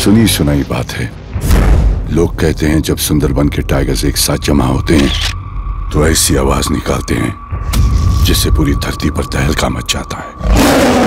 सुनी सुनाई बात है। लोग कहते हैं जब सुंदरबन के टाइगर्स एक साथ जमा होते हैं तो ऐसी आवाज निकालते हैं जिससे पूरी धरती पर तहलका मच जाता है।